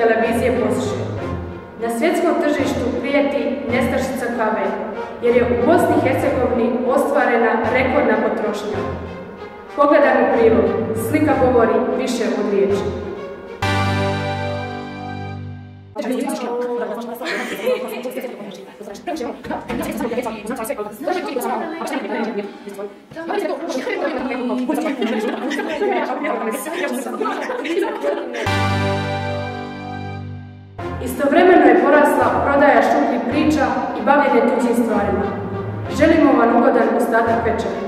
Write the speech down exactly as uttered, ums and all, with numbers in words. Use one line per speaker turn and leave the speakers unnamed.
televizije posuše. Na svjetskom tržištu prijeti nestašica kave, jer je u Bosni i Hercegovini ostvarena rekordna potrošnja. Pogledajmo prilog, slika govori više od riječi. Istovremeno je porasla prodaja šupljih priča i bavljenje tuđim stvarima. Želimo vam ugodan ostatak večera.